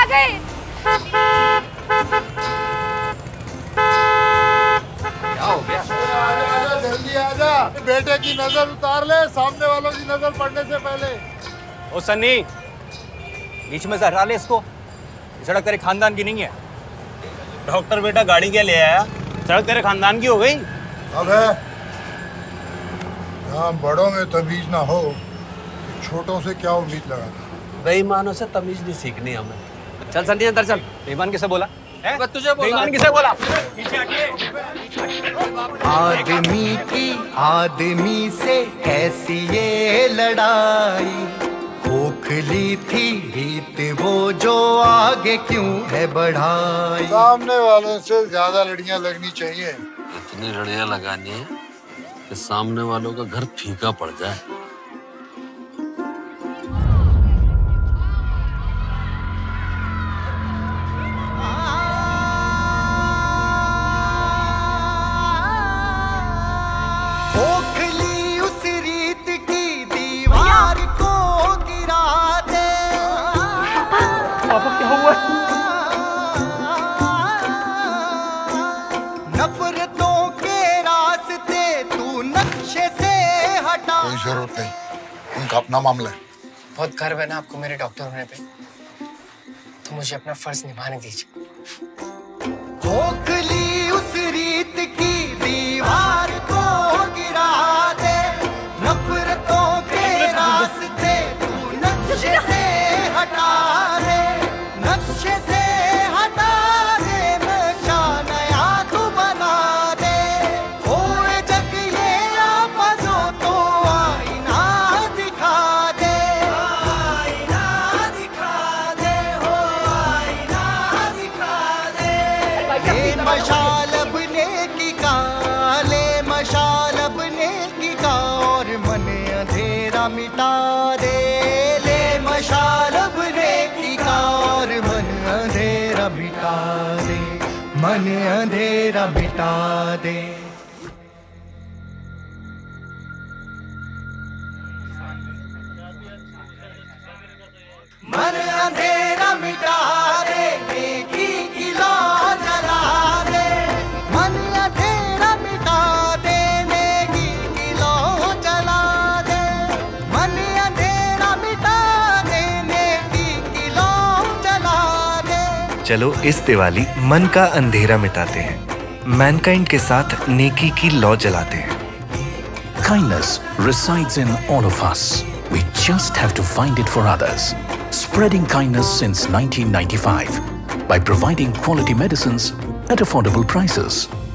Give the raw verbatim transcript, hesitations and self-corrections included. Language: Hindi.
गई। क्या हो गया? आजा आजा जल्दी आजा, बेटे की नजर उतार ले सामने वालों की नजर पड़ने से पहले। ओ सन्नी, बीच में से हटा ले इसको। सड़क तेरे खानदान की नहीं है। डॉक्टर बेटा गाड़ी क्या ले आया? सड़क तेरे खानदान की हो गई। अबे यहाँ बड़ों में तमीज ना हो, छोटों से क्या उम्मीद लगाना। बेईमानों से तमीज नहीं सीखनी हमें। चल सन्नी अंदर चल। बेईमान किसे बोला? मैं तुझे बोला। बेईमान किसे बोला? आदमी की आदमी से कैसी ये लड़ाई, खोखली थी रीत वो जो आगे क्यों है बढ़ाई। सामने वालों से ज्यादा लड़ियां लगनी चाहिए। इतनी लड़ियां लगानी है कि सामने वालों का घर फीका पड़ जाए। खोखली उस रीत की दीवार को गिरा दे। पापा क्या हुआ? नफरतों के रास्ते तू नक्शे से हटा। कोई जरूरत नहीं, उनका अपना मामला है। बहुत गर्व है ना आपको मेरे डॉक्टर होने पे, तो मुझे अपना फर्ज निभाने दीजिए। खोखली उस रीत की दीवार को गिरा दे, नफरतों के रास्ते तू नक्शे से हटा दे, नक्शे से हटा दे, नक्शा नया तू बना दे। होए जग ये आपसों तो आईना दिखा दे, आईना दिखा दे, हो आईना दिखा दे। ले मशाल अपने की का, ले मशाल अपने की का, और मन अंधेरा मिटा दे। ले मशाल अपने की का, और मन अंधेरा मिटा दे, मन अंधेरा मिटा दे। मन अंधेरा मिटा दे, नेकी की लौ जला दे। मन अंधेरा मिटा दे, नेकी की लौ जला दे। मन अंधेरा मिटा दे, नेकी की लौ जला दे। चलो इस दिवाली मन का अंधेरा मिटाते हैं, मैनकाइंड के साथ नेकी की लौ जलाते हैं। Kindness resides in all of us. We just have to find it for others. Spreading kindness since nineteen ninety-five by providing quality medicines at affordable prices.